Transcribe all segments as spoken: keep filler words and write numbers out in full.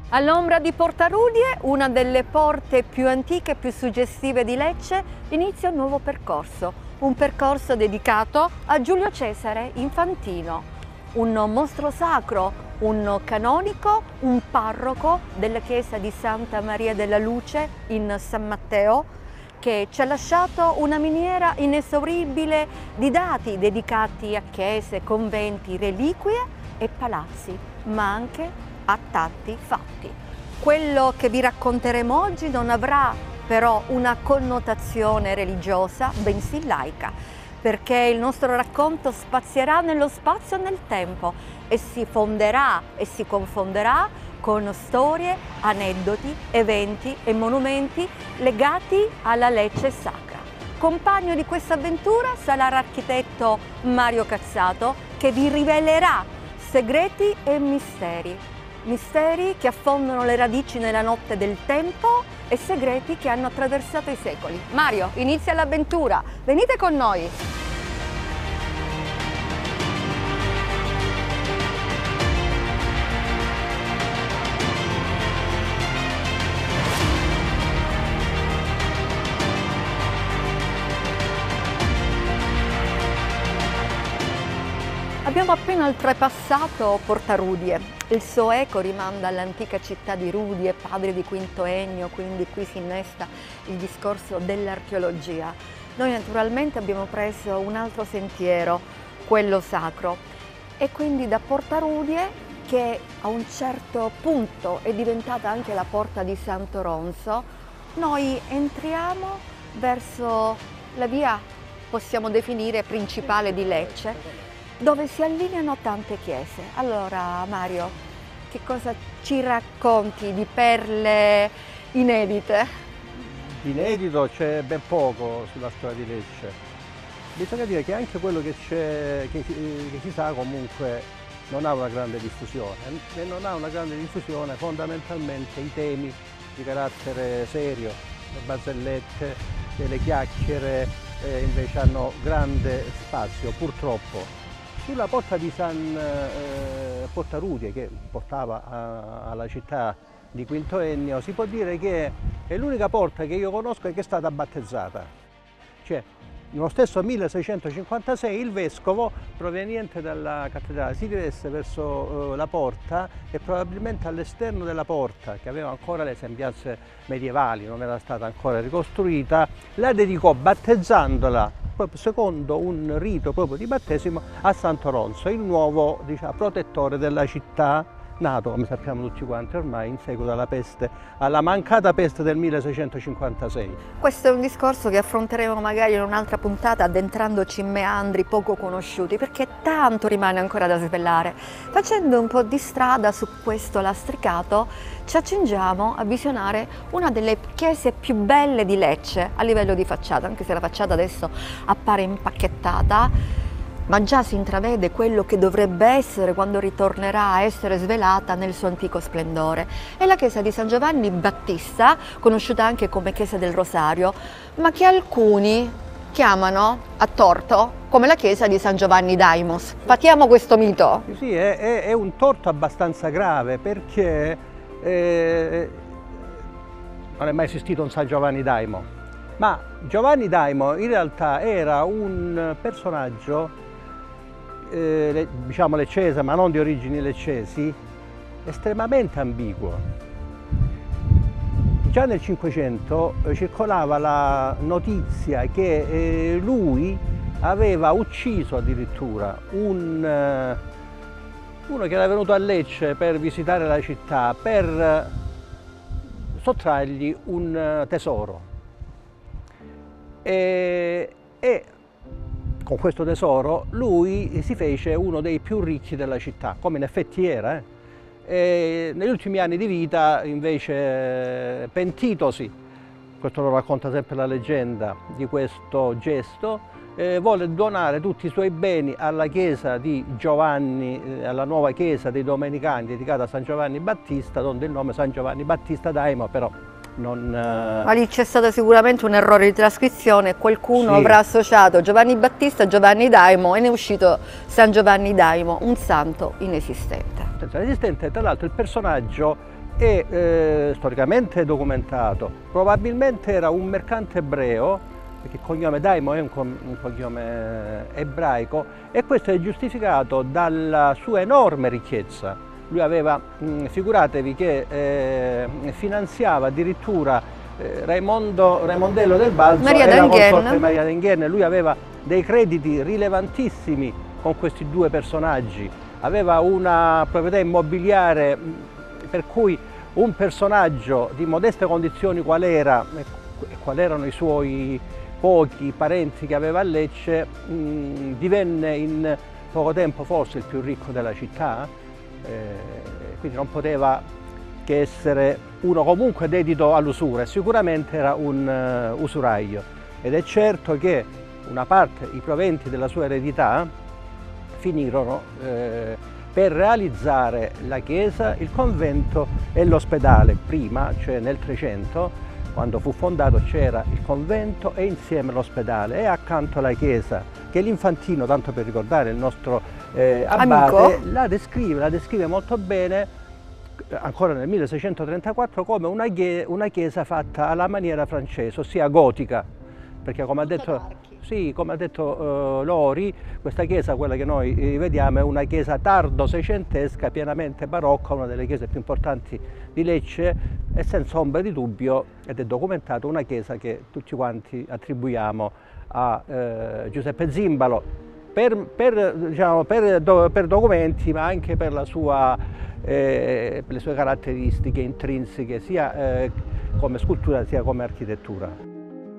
All'ombra di Porta Rudie, una delle porte più antiche e più suggestive di Lecce, inizia un nuovo percorso, un percorso dedicato a Giulio Cesare Infantino, un mostro sacro, un canonico, un parroco della chiesa di Santa Maria della Luce in San Matteo, che ci ha lasciato una miniera inesauribile di dati dedicati a chiese, conventi, reliquie e palazzi, ma anche a tanti fatti. Quello che vi racconteremo oggi non avrà però una connotazione religiosa, bensì laica, perché il nostro racconto spazierà nello spazio e nel tempo e si fonderà e si confonderà con storie, aneddoti, eventi e monumenti legati alla Lecce sacra. Compagno di questa avventura sarà l'architetto Mario Cazzato, che vi rivelerà segreti e misteri. Misteri che affondano le radici nella notte del tempo e segreti che hanno attraversato i secoli. Mario, inizia l'avventura, venite con noi! Abbiamo appena oltrepassato Porta Rudie. Il suo eco rimanda all'antica città di Rudie, padre di Quinto Ennio, quindi qui si innesta il discorso dell'archeologia. Noi naturalmente abbiamo preso un altro sentiero, quello sacro, e quindi da Porta Rudie, che a un certo punto è diventata anche la porta di Sant'Oronzo, noi entriamo verso la via, possiamo definire, principale di Lecce, dove si allineano tante chiese. Allora Mario, che cosa ci racconti di perle inedite? Di inedito c'è ben poco sulla storia di Lecce. Bisogna dire che anche quello che, c'è, che, che si sa comunque non ha una grande diffusione, e non ha una grande diffusione fondamentalmente i temi di carattere serio, le barzellette, le chiacchiere eh, invece hanno grande spazio, purtroppo. Sulla porta di San eh, Porta Rudie, che portava a, alla città di Quinto Ennio, si può dire che è l'unica porta che io conosco che è stata battezzata. Cioè, nello stesso milleseicentocinquantasei il vescovo, proveniente dalla cattedrale, si diresse verso eh, la porta e probabilmente all'esterno della porta, che aveva ancora le sembianze medievali, non era stata ancora ricostruita, la dedicò battezzandola proprio secondo un rito proprio di battesimo a Sant'Oronzo, il nuovo, diciamo, protettore della città, nato, come sappiamo tutti quanti ormai, in seguito alla peste, alla mancata peste del milleseicentocinquantasei. Questo è un discorso che affronteremo magari in un'altra puntata, addentrandoci in meandri poco conosciuti, perché tanto rimane ancora da svelare. Facendo un po' di strada su questo lastricato, ci accingiamo a visionare una delle chiese più belle di Lecce a livello di facciata, anche se la facciata adesso appare impacchettata, ma già si intravede quello che dovrebbe essere quando ritornerà a essere svelata nel suo antico splendore. È la chiesa di San Giovanni Battista, conosciuta anche come chiesa del Rosario, ma che alcuni chiamano a torto come la chiesa di San Giovanni Daimos. Fatiamo questo mito? Sì, è, è, è un torto abbastanza grave, perché eh, non è mai esistito un San Giovanni Daimo, ma Giovanni Daimo in realtà era un personaggio Eh, diciamo leccese, ma non di origini leccesi, estremamente ambiguo. Già nel Cinquecento eh, circolava la notizia che eh, lui aveva ucciso addirittura un, eh, uno che era venuto a Lecce per visitare la città, per sottrargli un eh, tesoro. E, e con questo tesoro lui si fece uno dei più ricchi della città, come in effetti era. Eh. E negli ultimi anni di vita, invece, pentitosi, questo lo racconta sempre la leggenda, di questo gesto, eh, volle donare tutti i suoi beni alla chiesa di Giovanni, eh, alla nuova chiesa dei Domenicani dedicata a San Giovanni Battista, donde il nome San Giovanni Battista Daimo, però non... Ma lì c'è stato sicuramente un errore di trascrizione, qualcuno sì. avrà associato Giovanni Battista a Giovanni Daimo e ne è uscito San Giovanni Daimo, un santo inesistente. Inesistente, tra l'altro il personaggio è eh, storicamente documentato, probabilmente era un mercante ebreo, perché il cognome Daimo è un, un cognome ebraico, e questo è giustificato dalla sua enorme ricchezza. Lui aveva, mh, figuratevi che eh, finanziava addirittura eh, Raimondo, Raimondello del Balzo Maria e la d'Enghien. consorte Maria d'Enghien. Lui aveva dei crediti rilevantissimi con questi due personaggi, aveva una proprietà immobiliare per cui un personaggio di modeste condizioni qual era e quali erano i suoi pochi parenti che aveva a Lecce, mh, divenne in poco tempo forse il più ricco della città, eh, quindi non poteva che essere uno comunque dedito all'usura, e sicuramente era un uh, usuraio. Ed è certo che una parte, i proventi della sua eredità, finirono eh, per realizzare la chiesa, il convento e l'ospedale. Prima, cioè nel trecento, quando fu fondato, c'era il convento e insieme l'ospedale, e accanto alla chiesa, che l'Infantino, tanto per ricordare il nostro eh, abate, la descrive, la descrive molto bene, ancora nel milleseicentotrentaquattro, come una chiesa, una chiesa fatta alla maniera francese, ossia gotica, perché come ha detto, sì, come ha detto uh, Lori, questa chiesa, quella che noi eh, vediamo, è una chiesa tardo seicentesca, pienamente barocca, una delle chiese più importanti di Lecce, e senza ombra di dubbio, ed è documentato, una chiesa che tutti quanti attribuiamo a eh, Giuseppe Zimbalo, per, per, diciamo, per, do, per documenti, ma anche per, la sua, eh, per le sue caratteristiche intrinseche, sia eh, come scultura sia come architettura.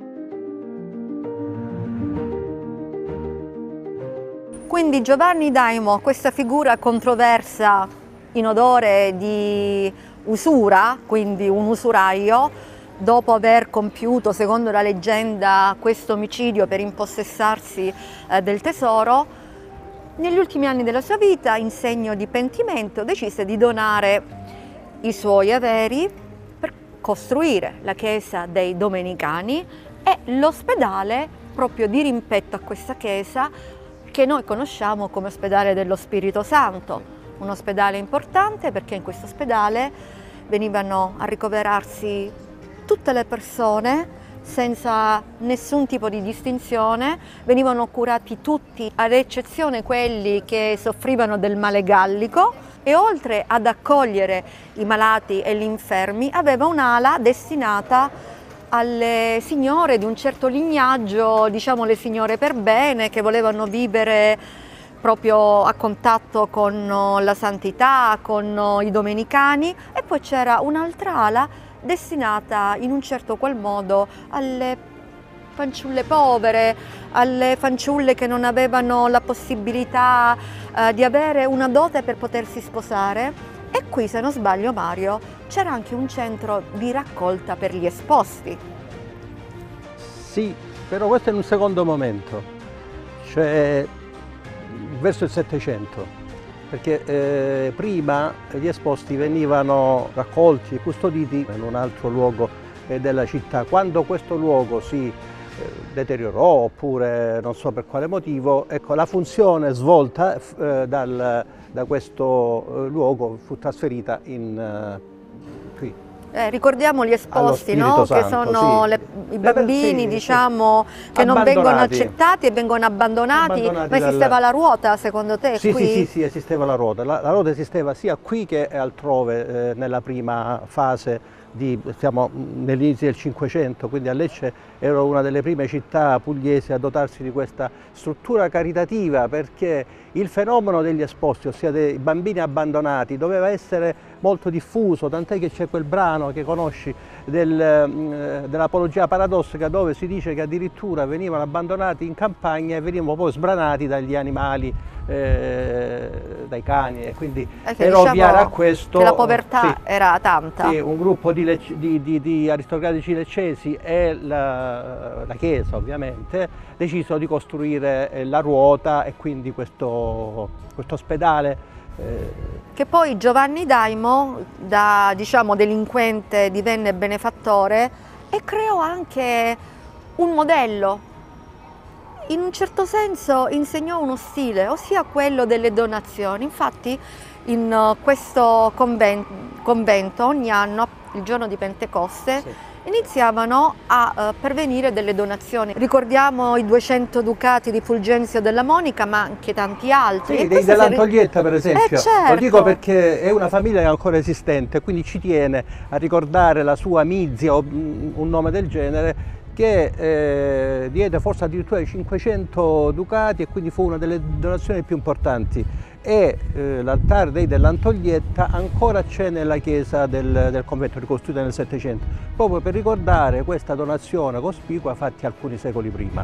Quindi Giovanni Daimo, questa figura controversa in odore di usura, quindi un usuraio, dopo aver compiuto, secondo la leggenda, questo omicidio per impossessarsi eh, del tesoro, negli ultimi anni della sua vita, in segno di pentimento, decise di donare i suoi averi per costruire la chiesa dei Domenicani e l'ospedale proprio di rimpetto a questa chiesa, che noi conosciamo come ospedale dello Spirito Santo, un ospedale importante perché in questo ospedale venivano a ricoverarsi tutte le persone senza nessun tipo di distinzione, venivano curati tutti, ad eccezione quelli che soffrivano del male gallico, e oltre ad accogliere i malati e gli infermi aveva un'ala destinata alle signore di un certo lignaggio, diciamo le signore per bene, che volevano vivere proprio a contatto con la santità, con i domenicani, e poi c'era un'altra ala destinata in un certo qual modo alle fanciulle povere, alle fanciulle che non avevano la possibilità eh, di avere una dote per potersi sposare. E qui, se non sbaglio Mario, c'era anche un centro di raccolta per gli esposti. Sì, però questo è in un secondo momento, cioè verso il Settecento, perché eh, prima gli esposti venivano raccolti e custoditi in un altro luogo eh, della città. Quando questo luogo si eh, deteriorò, oppure non so per quale motivo, ecco, la funzione svolta eh, dal, da questo eh, luogo fu trasferita in, eh, qui. Eh, ricordiamo gli esposti, no? Santo, che sono sì. le, i bambini, sì, diciamo, sì. che non vengono accettati e vengono abbandonati. abbandonati Ma esisteva dal... la ruota, secondo te? Sì, qui? sì, sì, sì, esisteva la ruota. La, la ruota esisteva sia qui che altrove, eh, nella prima fase. Di, siamo nell'inizio del Cinquecento, quindi a Lecce era una delle prime città pugliesi a dotarsi di questa struttura caritativa, perché il fenomeno degli esposti, ossia dei bambini abbandonati, doveva essere molto diffuso, tant'è che c'è quel brano che conosci del, dell'Apologia Paradossica, dove si dice che addirittura venivano abbandonati in campagna e venivano poi sbranati dagli animali, eh, dai cani, e quindi eh per diciamo ovviare a questo che la povertà sì, era tanta. Sì, un gruppo di, di, di, di aristocratici leccesi e la, la Chiesa, ovviamente, decisero di costruire la ruota e quindi questo, questo ospedale. Eh. Che poi Giovanni Daimo, da diciamo delinquente, divenne benefattore e creò anche un modello. in un certo senso insegnò uno stile, ossia quello delle donazioni. Infatti in uh, questo convento, convento ogni anno, il giorno di Pentecoste, sì, iniziavano a uh, pervenire delle donazioni. Ricordiamo i duecento ducati di Fulgenzio della Monica, ma anche tanti altri. Sì, dell'Antoglietta per esempio. Eh, certo. Lo dico perché è una famiglia che è ancora esistente, quindi ci tiene a ricordare la sua Mizia o un nome del genere, che eh, diede forse addirittura cinquecento ducati e quindi fu una delle donazioni più importanti. E eh, l'altare dei dell'Antoglietta ancora c'è nella chiesa del, del convento, ricostruita nel Settecento, proprio per ricordare questa donazione cospicua fatta alcuni secoli prima.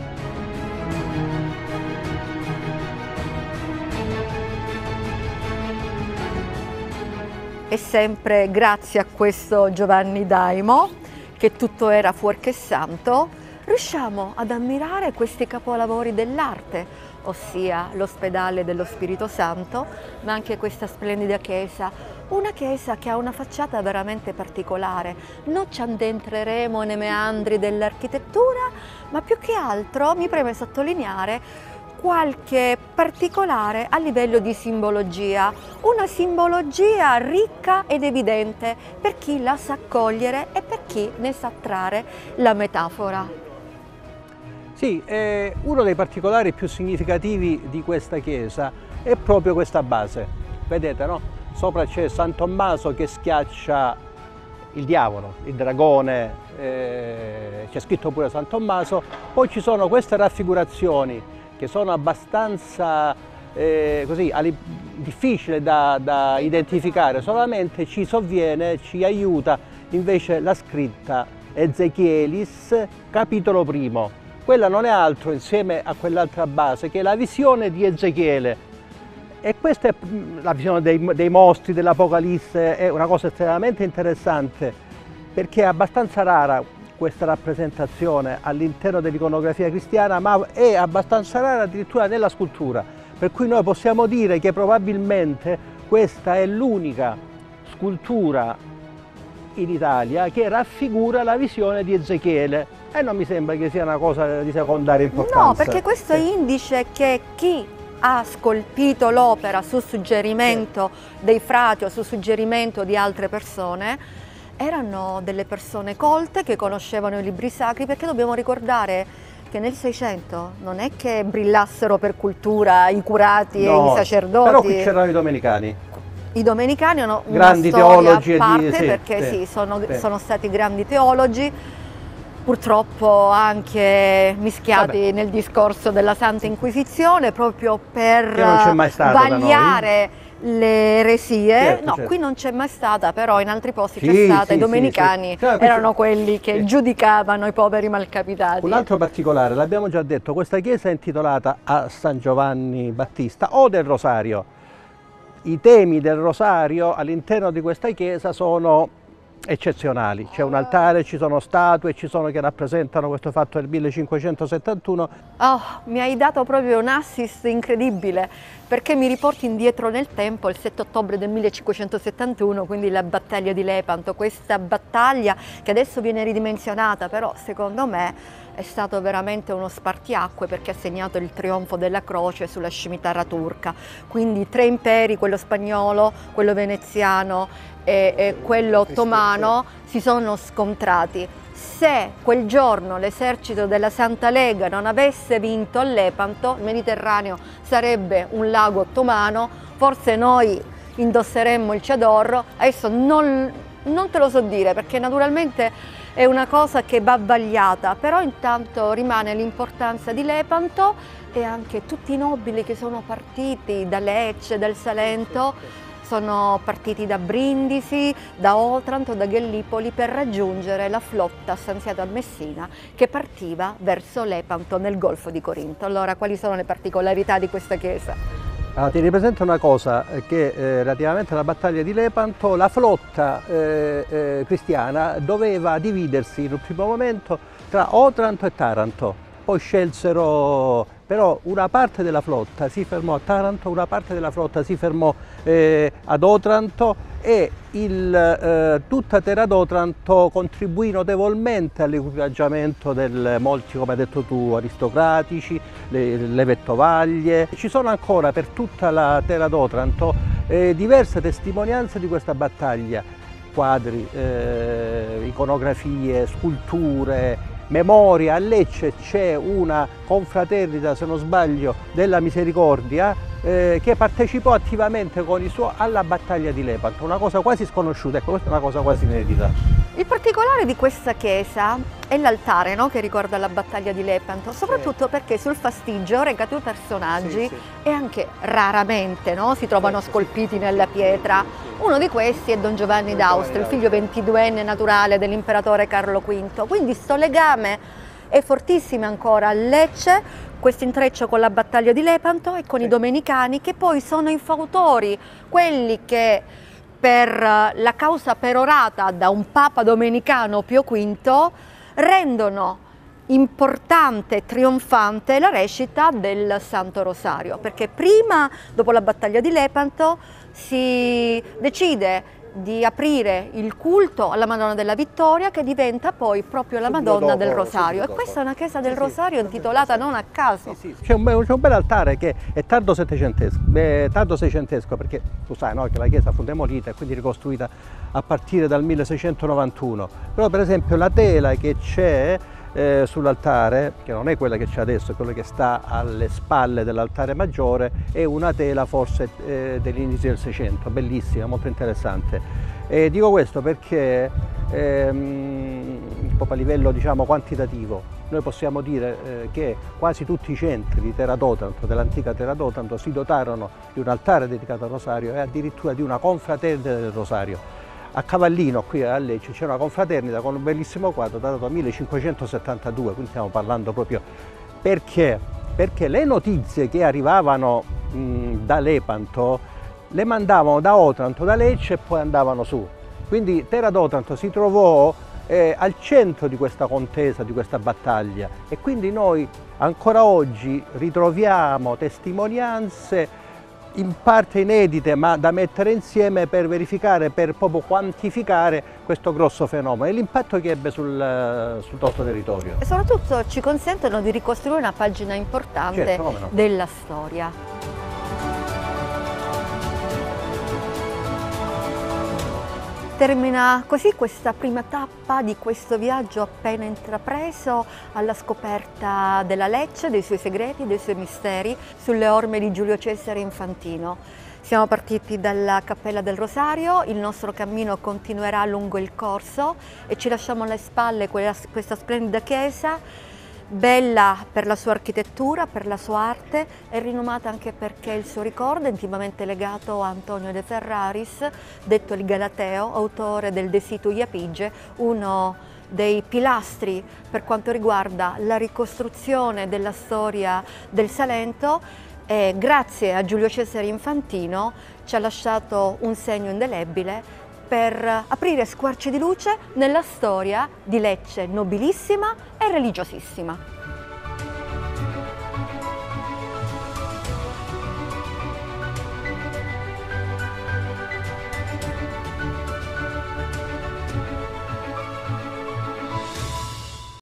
E sempre grazie a questo Giovanni Daimo, che tutto era fuorché santo, riusciamo ad ammirare questi capolavori dell'arte, ossia l'ospedale dello Spirito Santo, ma anche questa splendida chiesa, una chiesa che ha una facciata veramente particolare. Non ci addentreremo nei meandri dell'architettura, ma più che altro mi preme sottolineare qualche particolare a livello di simbologia, una simbologia ricca ed evidente per chi la sa cogliere e per chi ne sa trarre la metafora. Sì, eh, uno dei particolari più significativi di questa chiesa è proprio questa base. Vedete, no? Sopra c'è San Tommaso che schiaccia il diavolo, il dragone, eh, c'è scritto pure San Tommaso. Poi ci sono queste raffigurazioni che sono abbastanza eh, così, difficili da, da identificare, solamente ci sovviene, ci aiuta invece la scritta Ezechielis, capitolo primo. Quella non è altro, insieme a quell'altra base, che è la visione di Ezechiele. E questa è la visione dei, dei mostri dell'Apocalisse, è una cosa estremamente interessante, perché è abbastanza rara questa rappresentazione all'interno dell'iconografia cristiana, ma è abbastanza rara addirittura nella scultura, per cui noi possiamo dire che probabilmente questa è l'unica scultura in Italia che raffigura la visione di Ezechiele, e non mi sembra che sia una cosa di secondaria importanza. No, perché questo sì. indice che chi ha scolpito l'opera su suggerimento sì. dei frati o su suggerimento di altre persone erano delle persone colte che conoscevano i libri sacri, perché dobbiamo ricordare che nel Seicento non è che brillassero per cultura i curati no, e i sacerdoti. Però qui c'erano i domenicani. I domenicani hanno grandi una storia teologi a parte di, sì, perché sì, sì, sono, sì. sono stati grandi teologi, purtroppo anche mischiati Vabbè. nel discorso della Santa Inquisizione, proprio per vagliare le eresie. Certo, no, certo. qui non c'è mai stata, però in altri posti sì, c'è stata. sì, I domenicani sì, sì. erano quelli che sì. giudicavano i poveri malcapitati. Un altro particolare, l'abbiamo già detto, questa chiesa è intitolata a San Giovanni Battista o del Rosario. I temi del Rosario all'interno di questa chiesa sono eccezionali. C'è un altare, ci sono statue, ci sono che rappresentano questo fatto del millecinquecentosettantuno. Oh, mi hai dato proprio un assist incredibile, perché mi riporti indietro nel tempo, il sette ottobre del millecinquecentosettantuno, quindi la battaglia di Lepanto, questa battaglia che adesso viene ridimensionata, però secondo me è stato veramente uno spartiacque, perché ha segnato il trionfo della croce sulla scimitarra turca. Quindi tre imperi, quello spagnolo, quello veneziano e, e quello ottomano, si sono scontrati. Se quel giorno l'esercito della Santa Lega non avesse vinto a Lepanto, il Mediterraneo sarebbe un lago ottomano, forse noi indosseremmo il chador. Adesso non, non te lo so dire, perché naturalmente è una cosa che va vagliata, però intanto rimane l'importanza di Lepanto e anche tutti i nobili che sono partiti da Lecce, dal Salento, sono partiti da Brindisi, da Otranto, da Gallipoli per raggiungere la flotta stanziata a Messina che partiva verso Lepanto nel Golfo di Corinto. Allora, quali sono le particolarità di questa chiesa? Allora, ti ripresento una cosa, che eh, relativamente alla battaglia di Lepanto, la flotta eh, eh, cristiana doveva dividersi in un primo momento tra Otranto e Taranto, poi scelsero però una parte della flotta si fermò a Taranto, una parte della flotta si fermò eh, ad Otranto e il, eh, tutta Terra d'Otranto contribuì notevolmente all'equipaggiamento di molti, come hai detto tu, aristocratici, le, le vettovaglie. Ci sono ancora per tutta la Terra d'Otranto eh, diverse testimonianze di questa battaglia, quadri, eh, iconografie, sculture, memoria. A Lecce c'è una confraternita, se non sbaglio, della Misericordia eh, che partecipò attivamente con i suoi alla battaglia di Lepanto, una cosa quasi sconosciuta, ecco, questa è una cosa quasi inedita. Il particolare di questa chiesa è l'altare, no? Che ricorda la battaglia di Lepanto, soprattutto sì, perché sul fastigio reca due personaggi, sì, sì, e anche raramente, no? Si trovano sì, scolpiti nella pietra. Sì. Uno di questi è Don Giovanni d'Austria, il figlio ventiduenne naturale dell'imperatore Carlo quinto. Quindi sto legame è fortissimo ancora a Lecce, questo intreccio con la battaglia di Lepanto e con sì, i domenicani, che poi sono i fautori, quelli che per la causa perorata da un papa domenicano Pio quinto rendono importante e trionfante la recita del Santo Rosario, perché prima, dopo la battaglia di Lepanto, si decide di aprire il culto alla Madonna della Vittoria, che diventa poi proprio la Madonna dopo, del Rosario. E questa è una chiesa del sì, Rosario sì, intitolata non a caso. Sì, sì. C'è un, un bel altare che è tardo settecentesco, eh, tardo seicentesco, perché tu sai, no, che la chiesa fu demolita e quindi ricostruita a partire dal milleseicentonovantuno. Però per esempio la tela che c'è Eh, sull'altare, che non è quella che c'è adesso, è quella che sta alle spalle dell'altare maggiore, è una tela forse eh, dell'inizio del Seicento, bellissima, molto interessante. E dico questo perché ehm, proprio a livello, diciamo, quantitativo noi possiamo dire eh, che quasi tutti i centri di Terra d'Otranto, dell'antica Terra d'Otranto, si dotarono di un altare dedicato al Rosario e addirittura di una confraternita del Rosario. A Cavallino, qui a Lecce, c'è una confraternita con un bellissimo quadro datato millecinquecentosettantadue, quindi stiamo parlando proprio perché? Perché le notizie che arrivavano mh, da Lepanto le mandavano da Otranto, da Lecce, e poi andavano su. Quindi Terra d'Otranto si trovò eh, al centro di questa contesa, di questa battaglia, e quindi noi ancora oggi ritroviamo testimonianze in parte inedite, ma da mettere insieme per verificare, per proprio quantificare questo grosso fenomeno e l'impatto che ebbe sul, sul nostro territorio. E soprattutto ci consentono di ricostruire una pagina importante, certo, no? della storia. Termina così questa prima tappa di questo viaggio appena intrapreso alla scoperta della Lecce, dei suoi segreti, dei suoi misteri, sulle orme di Giulio Cesare Infantino. Siamo partiti dalla Cappella del Rosario, il nostro cammino continuerà lungo il corso e ci lasciamo alle spalle questa splendida chiesa, bella per la sua architettura, per la sua arte, e rinomata anche perché il suo ricordo è intimamente legato a Antonio de Ferraris, detto il Galateo, autore del De Situ Iapige, uno dei pilastri per quanto riguarda la ricostruzione della storia del Salento, e grazie a Giulio Cesare Infantino ci ha lasciato un segno indelebile per aprire squarci di luce nella storia di Lecce nobilissima e religiosissima.